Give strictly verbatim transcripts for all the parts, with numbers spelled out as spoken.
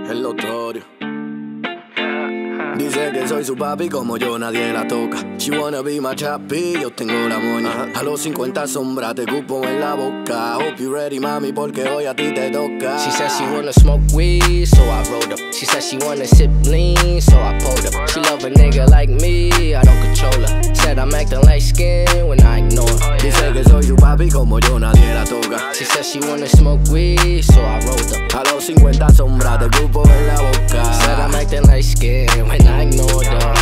el notorio. Dice que soy su papi, como yo nadie la toca. She wanna be my chapi, yo tengo la moña. A los cincuenta sombras te cupo en la boca. Hope you ready, mami, porque hoy a ti te toca. She said she wanna smoke weed, so I rolled up. She said she wanna sip lean, so I pulled up. She love a nigga like me, I don't control her. Said I'm acting light skin when I ignore her. Dice que soy su papi, como yo nadie la toca. She said she wanna smoke weed, so I rolled up. A los cincuenta sombras te cupo en la boca. Said I'm acting light skin when I ignored her.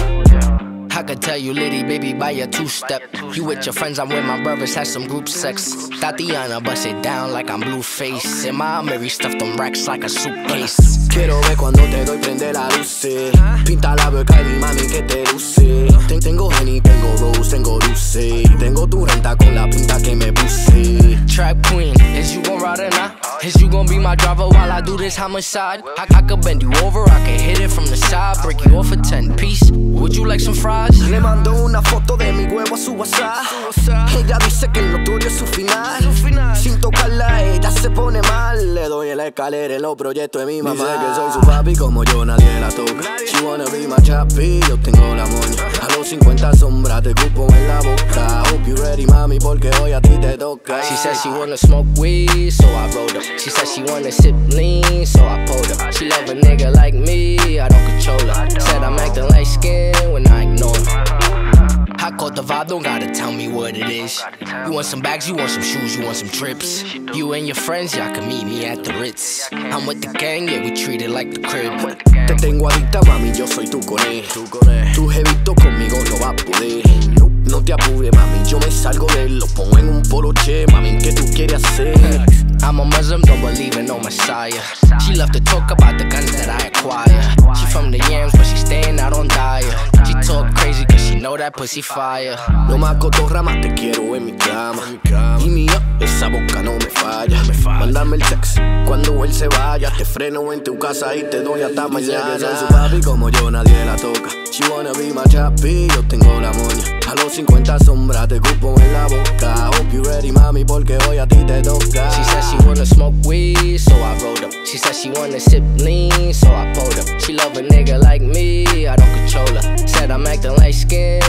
I could tell you litty, baby, by your two-step. You with your friends, I'm with my brothers, had some group sex. Tatiana bust it down like I'm Blueface. And my Mary stuffed them racks like a suitcase. Quiero ver cuando te doy, prende la luz. Pinta la boca y mami que te luce. Tengo Henny, tengo Rose, tengo Luce. Tengo tu renta con la pinta que me puse. Trap queen, is you gon' ride or not? Is you gon' be my driver while I do this homicide? I, I could bend you over, I could hit it from the side. Break you off a ten piece, would you like some fries? Le mando una foto de mi huevo a su WhatsApp. Ella dice que el notorio es su final. Sin tocarla ella se pone mal. Le doy en la escalera en los proyectos de mi mamá. Dice que soy su papi, como yo nadie la toca. She wanna be my chapi, yo tengo la moña. A los cincuenta sombras te cupo en la boca. Hope you ready, mami, porque hoy a ti te toca. She said she wanna smoke weed, so I rolled up. She said she wanna sip lean, so I pulled up. She love a nigga like me, I don't control her. Said I'm acting light skin when I ignore her. I caught the vibe, don't gotta tell me what it is. You want some bags, you want some shoes, you want some trips. You and your friends, y'all can meet me at the Ritz. I'm with the gang, yeah, we treat it like the crib. Te tengo adicta, mami, yo soy tu coné. Tu jevito conmigo no va a poder. No te apures, mami, yo me salgo de él. Lo pongo en un poloche, mami, ¿qué tú quieres hacer? I'm a Muslim, don't believe in no Messiah. She love to talk about the guns that I acquire. She from the yams, but she staying out on Dyer. She talk crazy cause she know that pussy fire. No más cotorra, más te quiero en mi cama. Y mía, esa boca no me falla. Mándame el sex cuando él se vaya. Te freno en tu casa y te doy hasta mañana. Dice que soy su papi, como yo nadie la toca. She wanna be my chapi, yo tengo la moña. A los cincuenta sombras te cupo en la boca. Hope you ready, mami, porque hoy a ti te toca. She said she wanna smoke weed, so I rolled up. She said she wanna sip lean, so I pulled up. She love a nigga like me, I don't control her. Said I'm acting light skin